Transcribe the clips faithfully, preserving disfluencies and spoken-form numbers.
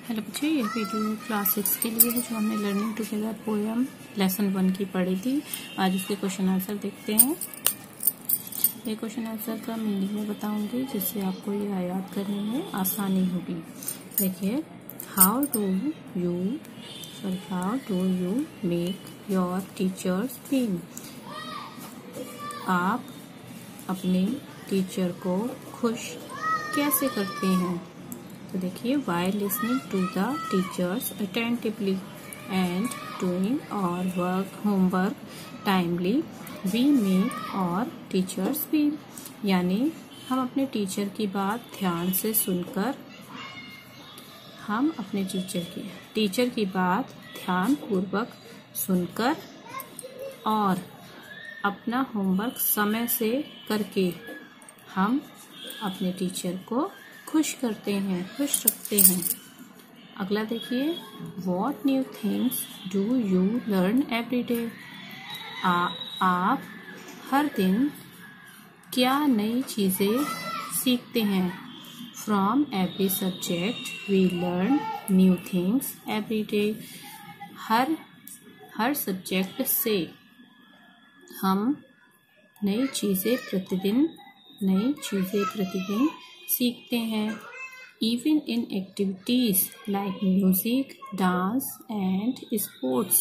Hello बच्चे, ये video class six के लिए है जो हमने learning together poem lesson one की पढ़ी थी। आज उसके क्वेश्चन आंसर देखते हैं। ये क्वेश्चन आंसर का मीनिंग में बताऊंगी जिससे आपको ये याद करने में आसानी होगी। देखिए, how do you sorry how do you make your teachers feel. आप अपने टीचर को खुश कैसे करते हैं। तो देखिए, why listening to the teachers attentively and doing our work homework timely we make our teachers feel. यानी हम अपने टीचर की बात ध्यान से सुनकर हम अपने टीचर की टीचर की बात ध्यान पूर्वक सुनकर और अपना होमवर्क समय से करके हम अपने टीचर को खुश करते हैं, खुश रखते हैं। अगला देखिए, what new things do you learn every day. आप हर दिन क्या नई चीज़ें सीखते हैं। From every subject we learn new things every day. हर हर सब्जेक्ट से हम नई चीज़ें प्रतिदिन नई चीज़ें प्रतिदिन सीखते हैं। Even in activities like music, dance and sports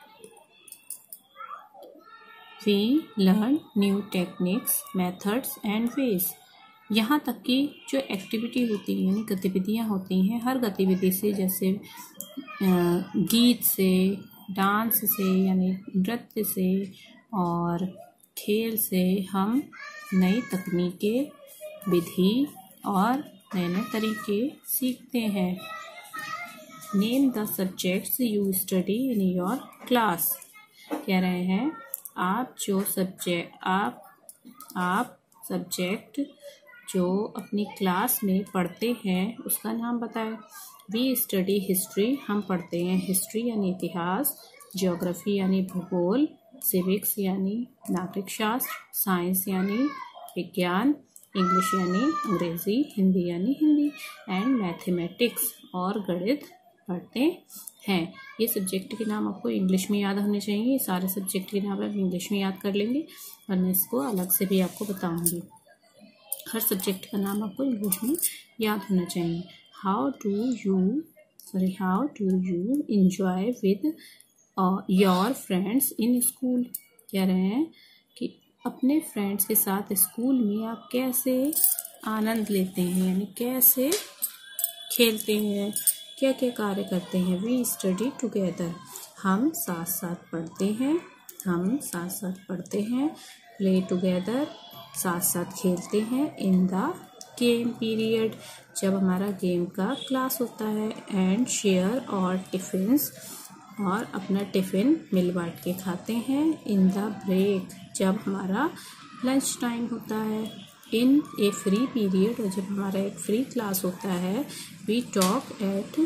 we learn new techniques, methods and ways. यहाँ तक कि जो एक्टिविटी होती है, गतिविधियाँ होती हैं, हर गतिविधि से जैसे गीत से, डांस से यानी नृत्य से और खेल से हम नई तकनीकें, विधि और नए नए तरीके सीखते हैं। Name the subjects you study in your class. कह रहे हैं आप जो सब्जेक्ट आप आप सब्जेक्ट जो अपनी क्लास में पढ़ते हैं उसका नाम बताएं। We study history. हम पढ़ते हैं हिस्ट्री यानी इतिहास, ज्योग्राफी यानी भूगोल, सिविक्स यानी नागरिक शास्त्र, साइंस यानी विज्ञान, इंग्लिश यानी अंग्रेजी, हिंदी यानी हिंदी एंड मैथमेटिक्स और गणित पढ़ते हैं। ये सब्जेक्ट के नाम आपको इंग्लिश में याद होने चाहिए। ये सारे सब्जेक्ट के नाम आप इंग्लिश में याद कर लेंगे और मैं इसको अलग से भी आपको बताऊंगी। हर सब्जेक्ट का नाम आपको इंग्लिश में याद होना चाहिए। How do you sorry how do you enjoy with your friends in school. कह रहे हैं कि अपने फ्रेंड्स के साथ स्कूल में आप कैसे आनंद लेते हैं, यानी कैसे खेलते हैं, क्या क्या कार्य करते हैं। We study together. हम साथ साथ पढ़ते हैं हम साथ साथ पढ़ते हैं प्ले टुगेदर। साथ साथ खेलते हैं। In the game period. जब हमारा गेम का क्लास होता है। And share our tiffins. और अपना टिफ़िन मिल बांट के खाते हैं। In the break. जब हमारा लंच टाइम होता है। In a free period. और जब हमारा एक फ्री क्लास होता है। We talk at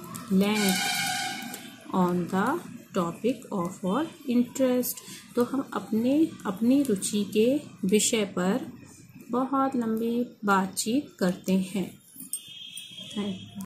length on the topic of our interest. तो हम अपने अपनी रुचि के विषय पर बहुत लंबी बातचीत करते हैं। Thank you.